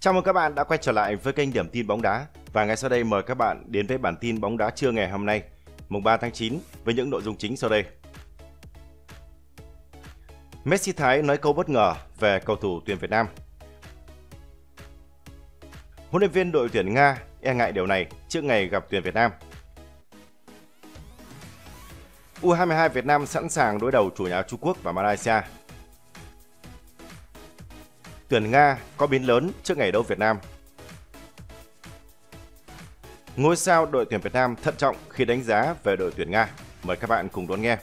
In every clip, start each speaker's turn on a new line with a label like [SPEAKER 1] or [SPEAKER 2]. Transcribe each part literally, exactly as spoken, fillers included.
[SPEAKER 1] Chào mừng các bạn đã quay trở lại với kênh Điểm tin bóng đá. Và ngay sau đây mời các bạn đến với bản tin bóng đá trưa ngày hôm nay, mùng ba tháng chín với những nội dung chính sau đây. Messi Thái nói câu bất ngờ về cầu thủ tuyển Việt Nam. Huấn luyện viên đội tuyển Nga e ngại điều này trước ngày gặp tuyển Việt Nam. U hai mươi hai Việt Nam sẵn sàng đối đầu chủ nhà Trung Quốc và Malaysia. Tuyển Nga có biến lớn trước ngày đấu Việt Nam. Ngôi sao đội tuyển Việt Nam thận trọng khi đánh giá về đội tuyển Nga. Mời các bạn cùng đón nghe.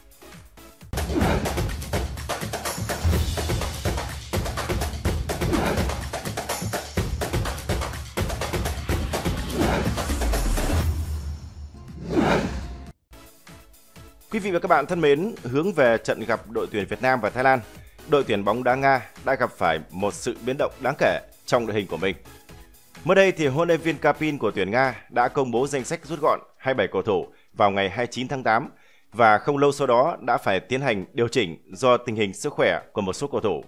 [SPEAKER 1] Quý vị và các bạn thân mến, hướng về trận gặp đội tuyển Việt Nam và Thái Lan, đội tuyển bóng đá Nga đã gặp phải một sự biến động đáng kể trong đội hình của mình. Mới đây thì huấn luyện viên Karpin của tuyển Nga đã công bố danh sách rút gọn hai mươi bảy cầu thủ vào ngày hai mươi chín tháng tám và không lâu sau đó đã phải tiến hành điều chỉnh do tình hình sức khỏe của một số cầu thủ.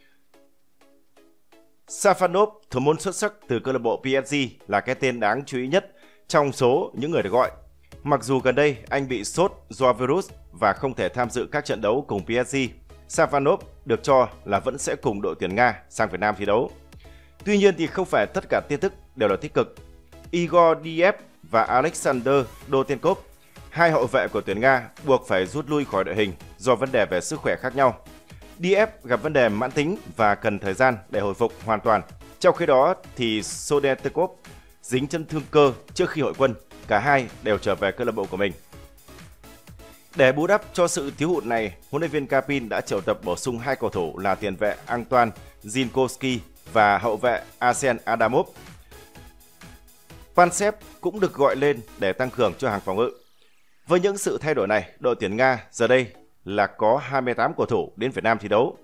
[SPEAKER 1] Safanov, thủ môn xuất sắc từ câu lạc bộ pê ét giê, là cái tên đáng chú ý nhất trong số những người được gọi. Mặc dù gần đây anh bị sốt do virus và không thể tham dự các trận đấu cùng pê ét giê, Safanov được cho là vẫn sẽ cùng đội tuyển Nga sang Việt Nam thi đấu. Tuy nhiên thì không phải tất cả tin tức đều là tích cực. Igor Diev và Alexander Dotenkov, hai hậu vệ của tuyển Nga, buộc phải rút lui khỏi đội hình do vấn đề về sức khỏe khác nhau. Diev gặp vấn đề mãn tính và cần thời gian để hồi phục hoàn toàn. Trong khi đó thì Sodetekov dính chấn thương cơ trước khi hội quân, cả hai đều trở về câu lạc bộ của mình. Để bù đắp cho sự thiếu hụt này, huấn luyện viên Karpin đã triệu tập bổ sung hai cầu thủ là tiền vệ Antoine Zinkowski và hậu vệ Arsen Adamov. Pansev cũng được gọi lên để tăng cường cho hàng phòng ngự. Với những sự thay đổi này, đội tuyển Nga giờ đây là có hai mươi tám cầu thủ đến Việt Nam thi đấu.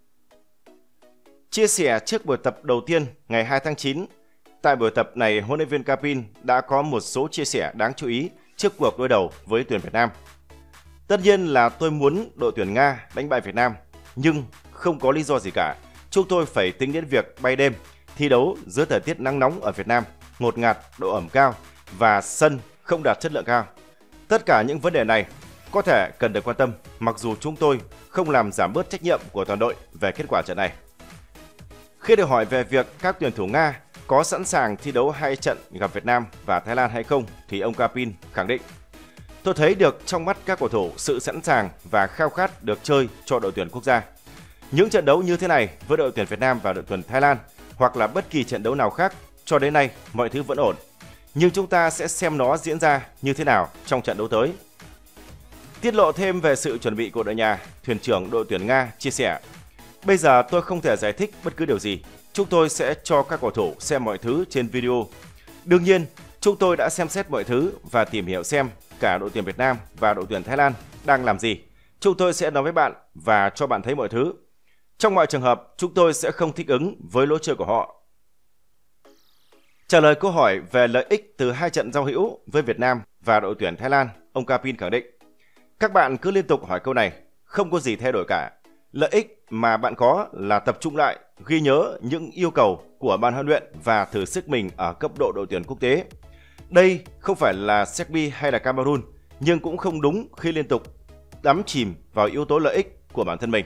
[SPEAKER 1] Chia sẻ trước buổi tập đầu tiên ngày hai tháng chín, tại buổi tập này huấn luyện viên Karpin đã có một số chia sẻ đáng chú ý trước cuộc đối đầu với tuyển Việt Nam. Tất nhiên là tôi muốn đội tuyển Nga đánh bại Việt Nam, nhưng không có lý do gì cả. Chúng tôi phải tính đến việc bay đêm, thi đấu dưới thời tiết nắng nóng ở Việt Nam, ngột ngạt, độ ẩm cao và sân không đạt chất lượng cao. Tất cả những vấn đề này có thể cần được quan tâm, mặc dù chúng tôi không làm giảm bớt trách nhiệm của toàn đội về kết quả trận này. Khi được hỏi về việc các tuyển thủ Nga có sẵn sàng thi đấu hai trận gặp Việt Nam và Thái Lan hay không, thì ông Karpin khẳng định: tôi thấy được trong mắt các cầu thủ sự sẵn sàng và khao khát được chơi cho đội tuyển quốc gia. Những trận đấu như thế này với đội tuyển Việt Nam và đội tuyển Thái Lan hoặc là bất kỳ trận đấu nào khác, cho đến nay mọi thứ vẫn ổn. Nhưng chúng ta sẽ xem nó diễn ra như thế nào trong trận đấu tới. Tiết lộ thêm về sự chuẩn bị của đội nhà, thuyền trưởng đội tuyển Nga chia sẻ: bây giờ tôi không thể giải thích bất cứ điều gì. Chúng tôi sẽ cho các cầu thủ xem mọi thứ trên video. Đương nhiên, chúng tôi đã xem xét mọi thứ và tìm hiểu xem cả đội tuyển Việt Nam và đội tuyển Thái Lan đang làm gì. Chúng tôi sẽ nói với bạn và cho bạn thấy mọi thứ. Trong mọi trường hợp, chúng tôi sẽ không thích ứng với lối chơi của họ. Trả lời câu hỏi về lợi ích từ hai trận giao hữu với Việt Nam và đội tuyển Thái Lan, ông Karpin khẳng định: các bạn cứ liên tục hỏi câu này, không có gì thay đổi cả. Lợi ích mà bạn có là tập trung lại, ghi nhớ những yêu cầu của ban huấn luyện và thử sức mình ở cấp độ đội tuyển quốc tế. Đây không phải là Serbia hay là Cameroon, nhưng cũng không đúng khi liên tục đắm chìm vào yếu tố lợi ích của bản thân mình.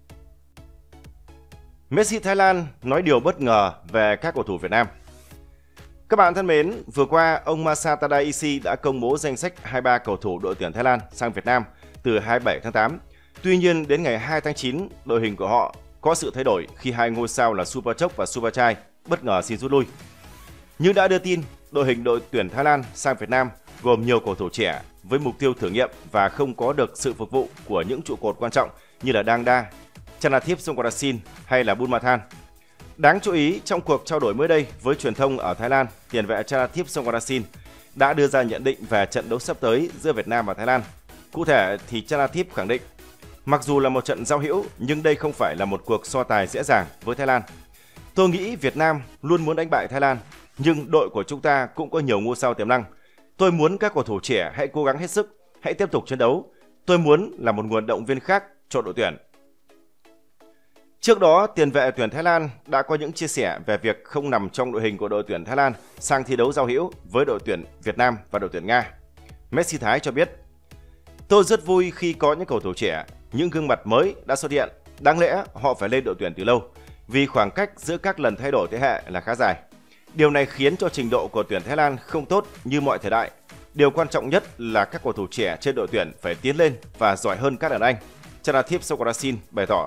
[SPEAKER 1] Messi Thái Lan nói điều bất ngờ về các cầu thủ Việt Nam. Các bạn thân mến, vừa qua ông Masa Tadaisi đã công bố danh sách hai mươi ba cầu thủ đội tuyển Thái Lan sang Việt Nam từ hai mươi bảy tháng tám. Tuy nhiên đến ngày hai tháng chín, đội hình của họ có sự thay đổi khi hai ngôi sao là Superchok và Supachai bất ngờ xin rút lui. Như đã đưa tin, đội hình đội tuyển Thái Lan sang Việt Nam gồm nhiều cầu thủ trẻ với mục tiêu thử nghiệm và không có được sự phục vụ của những trụ cột quan trọng như là Dang Da, Chanathip Songkrasin hay là Bumathan. Đáng chú ý, trong cuộc trao đổi mới đây với truyền thông ở Thái Lan, tiền vệ Chanathip Songkrasin đã đưa ra nhận định về trận đấu sắp tới giữa Việt Nam và Thái Lan. Cụ thể thì Chanathip khẳng định: mặc dù là một trận giao hữu nhưng đây không phải là một cuộc so tài dễ dàng với Thái Lan. Tôi nghĩ Việt Nam luôn muốn đánh bại Thái Lan, nhưng đội của chúng ta cũng có nhiều ngôi sao tiềm năng. Tôi muốn các cầu thủ trẻ hãy cố gắng hết sức, hãy tiếp tục chiến đấu. Tôi muốn là một nguồn động viên khác cho đội tuyển. Trước đó, tiền vệ tuyển Thái Lan đã có những chia sẻ về việc không nằm trong đội hình của đội tuyển Thái Lan sang thi đấu giao hữu với đội tuyển Việt Nam và đội tuyển Nga. Messi Thái cho biết: "Tôi rất vui khi có những cầu thủ trẻ, những gương mặt mới đã xuất hiện. Đáng lẽ họ phải lên đội tuyển từ lâu, vì khoảng cách giữa các lần thay đổi thế hệ là khá dài. Điều này khiến cho trình độ của tuyển Thái Lan không tốt như mọi thời đại. Điều quan trọng nhất là các cầu thủ trẻ trên đội tuyển phải tiến lên và giỏi hơn các đàn anh." Chanathip Sokrasin bày tỏ.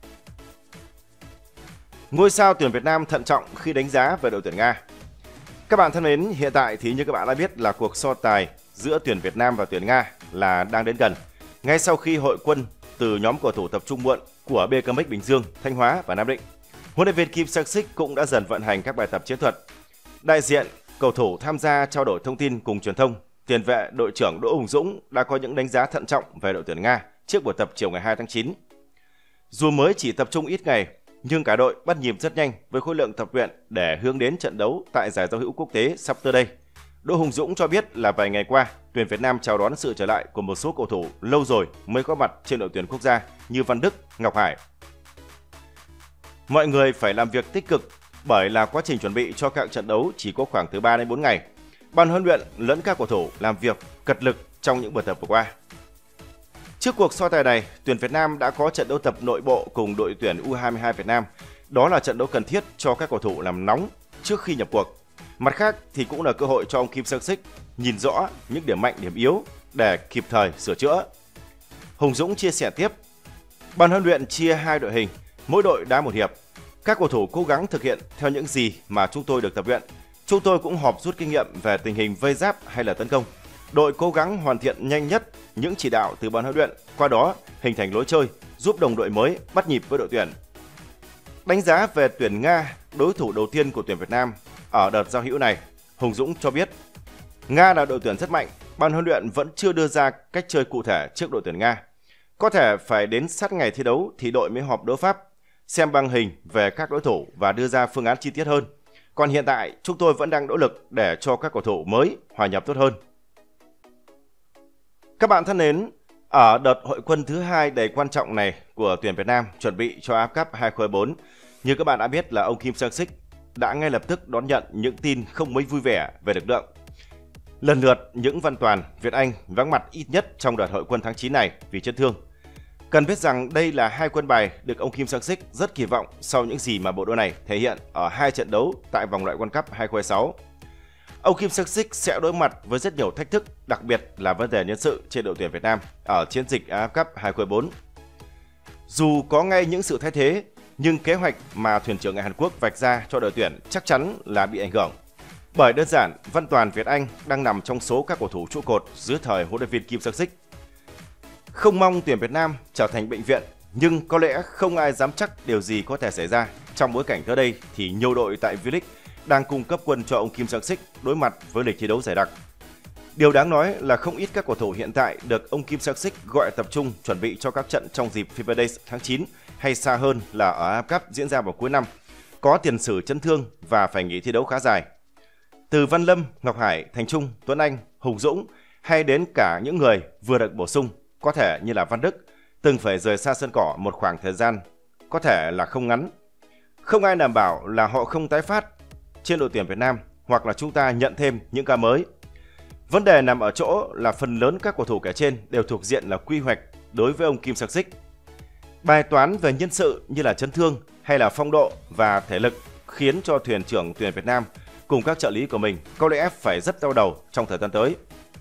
[SPEAKER 1] Ngôi sao tuyển Việt Nam thận trọng khi đánh giá về đội tuyển Nga. Các bạn thân mến, hiện tại thì như các bạn đã biết là cuộc so tài giữa tuyển Việt Nam và tuyển Nga là đang đến gần. Ngay sau khi hội quân từ nhóm cầu thủ tập trung muộn của bê ca em ích Bình Dương, Thanh Hóa và Nam Định, huấn luyện viên Kim Sang-sik cũng đã dần vận hành các bài tập chiến thuật. Đại diện cầu thủ tham gia trao đổi thông tin cùng truyền thông, tiền vệ đội trưởng Đỗ Hùng Dũng đã có những đánh giá thận trọng về đội tuyển Nga trước buổi tập chiều ngày hai tháng chín. Dù mới chỉ tập trung ít ngày, nhưng cả đội bắt nhịp rất nhanh với khối lượng tập luyện để hướng đến trận đấu tại giải giao hữu quốc tế sắp tới đây. Đỗ Hùng Dũng cho biết là vài ngày qua, tuyển Việt Nam chào đón sự trở lại của một số cầu thủ lâu rồi mới có mặt trên đội tuyển quốc gia như Văn Đức, Ngọc Hải. Mọi người phải làm việc tích cực bởi là quá trình chuẩn bị cho các trận đấu chỉ có khoảng từ ba đến bốn ngày. Ban huấn luyện lẫn các cầu thủ làm việc cật lực trong những buổi tập vừa qua. Trước cuộc so tài này, tuyển Việt Nam đã có trận đấu tập nội bộ cùng đội tuyển u hai mươi hai Việt Nam. Đó là trận đấu cần thiết cho các cầu thủ làm nóng trước khi nhập cuộc. Mặt khác thì cũng là cơ hội cho ông Kim Sang-sik nhìn rõ những điểm mạnh, điểm yếu để kịp thời sửa chữa. Hùng Dũng chia sẻ tiếp: "Ban huấn luyện chia hai đội hình, mỗi đội đá một hiệp. Các cầu thủ cố gắng thực hiện theo những gì mà chúng tôi được tập luyện. Chúng tôi cũng họp rút kinh nghiệm về tình hình vây giáp hay là tấn công. Đội cố gắng hoàn thiện nhanh nhất những chỉ đạo từ ban huấn luyện, qua đó hình thành lối chơi, giúp đồng đội mới bắt nhịp với đội tuyển." Đánh giá về tuyển Nga, đối thủ đầu tiên của tuyển Việt Nam ở đợt giao hữu này, Hùng Dũng cho biết: "Nga là đội tuyển rất mạnh, ban huấn luyện vẫn chưa đưa ra cách chơi cụ thể trước đội tuyển Nga. Có thể phải đến sát ngày thi đấu thì đội mới họp đối pháp, xem băng hình về các đối thủ và đưa ra phương án chi tiết hơn. Còn hiện tại, chúng tôi vẫn đang nỗ lực để cho các cầu thủ mới hòa nhập tốt hơn." Các bạn thân mến, ở đợt hội quân thứ hai đầy quan trọng này của tuyển Việt Nam chuẩn bị cho a ép ép Cup hai không hai bốn, như các bạn đã biết là ông Kim Sang-sik đã ngay lập tức đón nhận những tin không mấy vui vẻ về lực lượng. Lần lượt, những Văn Toàn, Việt Anh vắng mặt ít nhất trong đợt hội quân tháng chín này vì chấn thương. Cần biết rằng đây là hai quân bài được ông Kim Sang-sik rất kỳ vọng sau những gì mà bộ đôi này thể hiện ở hai trận đấu tại vòng loại World Cup hai không hai sáu. Ông Kim Sang-sik sẽ đối mặt với rất nhiều thách thức, đặc biệt là vấn đề nhân sự trên đội tuyển Việt Nam ở chiến dịch a ép ép Cup hai không hai bốn. Dù có ngay những sự thay thế, nhưng kế hoạch mà thuyền trưởng người Hàn Quốc vạch ra cho đội tuyển chắc chắn là bị ảnh hưởng. Bởi đơn giản, Văn Toàn, Việt Anh đang nằm trong số các cầu thủ trụ cột dưới thời huấn luyện viên Kim Sang-sik. Không mong tuyển Việt Nam trở thành bệnh viện, nhưng có lẽ không ai dám chắc điều gì có thể xảy ra trong bối cảnh tới đây thì nhiều đội tại V-League đang cung cấp quân cho ông Kim Sang-sik đối mặt với lịch thi đấu dày đặc. Điều đáng nói là không ít các cầu thủ hiện tại được ông Kim Sang-sik gọi tập trung chuẩn bị cho các trận trong dịp FIFA Days tháng chín hay xa hơn là ở a ép ép Cup diễn ra vào cuối năm, có tiền sử chấn thương và phải nghỉ thi đấu khá dài. Từ Văn Lâm, Ngọc Hải, Thành Trung, Tuấn Anh, Hùng Dũng hay đến cả những người vừa được bổ sung, có thể như là Văn Đức, từng phải rời xa sân cỏ một khoảng thời gian có thể là không ngắn. Không ai đảm bảo là họ không tái phát trên đội tuyển Việt Nam hoặc là chúng ta nhận thêm những ca mới. Vấn đề nằm ở chỗ là phần lớn các cầu thủ kể trên đều thuộc diện là quy hoạch đối với ông Kim Sang-sik. Bài toán về nhân sự như là chấn thương hay là phong độ và thể lực khiến cho thuyền trưởng tuyển Việt Nam cùng các trợ lý của mình có lẽ phải rất đau đầu trong thời gian tới.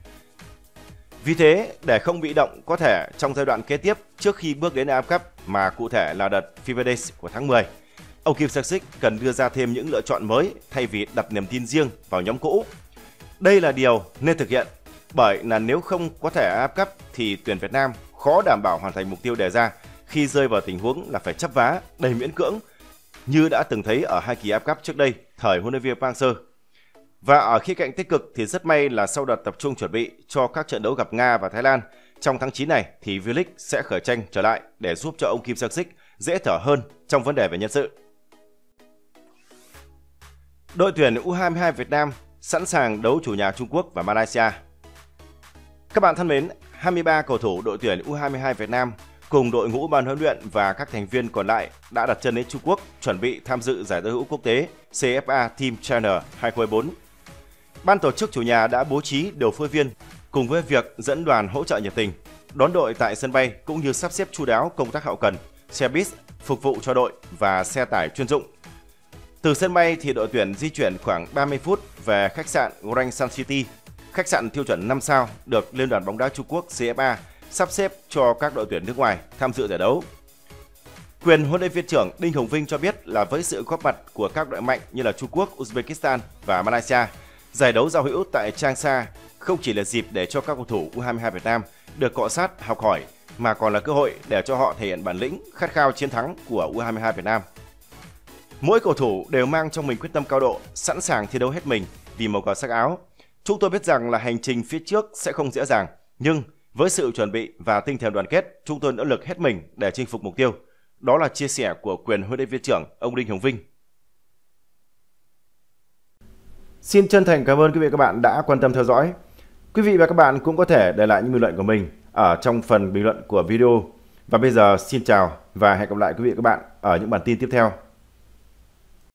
[SPEAKER 1] Vì thế, để không bị động có thể trong giai đoạn kế tiếp trước khi bước đến a ép ép Cup mà cụ thể là đợt FIFA Days của tháng mười, ông Kim Sang-sik cần đưa ra thêm những lựa chọn mới thay vì đặt niềm tin riêng vào nhóm cũ. Đây là điều nên thực hiện, bởi là nếu không có thể a ép ép Cup thì tuyển Việt Nam khó đảm bảo hoàn thành mục tiêu đề ra khi rơi vào tình huống là phải chấp vá đầy miễn cưỡng như đã từng thấy ở hai kỳ a ép ép Cup trước đây thời huấn luyện viên Park Hang-seo. Và ở khía cạnh tích cực thì rất may là sau đợt tập trung chuẩn bị cho các trận đấu gặp Nga và Thái Lan trong tháng chín này thì V-League sẽ khởi tranh trở lại để giúp cho ông Kim Sang-sik dễ thở hơn trong vấn đề về nhân sự. Đội tuyển u hai mươi hai Việt Nam sẵn sàng đấu chủ nhà Trung Quốc và Malaysia. Các bạn thân mến, hai mươi ba cầu thủ đội tuyển u hai mươi hai Việt Nam cùng đội ngũ ban huấn luyện và các thành viên còn lại đã đặt chân đến Trung Quốc chuẩn bị tham dự giải đấu hữu quốc tế xê ép a Team China hai không hai bốn. Ban tổ chức chủ nhà đã bố trí điều phối viên cùng với việc dẫn đoàn hỗ trợ nhiệt tình, đón đội tại sân bay cũng như sắp xếp chu đáo công tác hậu cần, xe buýt phục vụ cho đội và xe tải chuyên dụng. Từ sân bay thì đội tuyển di chuyển khoảng ba mươi phút về khách sạn Grand Sun City, khách sạn tiêu chuẩn năm sao được Liên đoàn bóng đá Trung Quốc xê ép a sắp xếp cho các đội tuyển nước ngoài tham dự giải đấu. Quyền huấn luyện viên trưởng Đinh Hồng Vinh cho biết là với sự góp mặt của các đội mạnh như là Trung Quốc, Uzbekistan và Malaysia, giải đấu giao hữu tại Changsha không chỉ là dịp để cho các cầu thủ u hai mươi hai Việt Nam được cọ sát, học hỏi, mà còn là cơ hội để cho họ thể hiện bản lĩnh, khát khao chiến thắng của u hai mươi hai Việt Nam. Mỗi cầu thủ đều mang trong mình quyết tâm cao độ, sẵn sàng thi đấu hết mình vì màu cờ sắc áo. Chúng tôi biết rằng là hành trình phía trước sẽ không dễ dàng, nhưng với sự chuẩn bị và tinh thần đoàn kết, chúng tôi nỗ lực hết mình để chinh phục mục tiêu. Đó là chia sẻ của quyền huấn luyện viên trưởng ông Đinh Hồng Vinh. Xin chân thành cảm ơn quý vị và các bạn đã quan tâm theo dõi. Quý vị và các bạn cũng có thể để lại những bình luận của mình ở trong phần bình luận của video. Và bây giờ xin chào và hẹn gặp lại quý vị và các bạn ở những bản tin tiếp theo.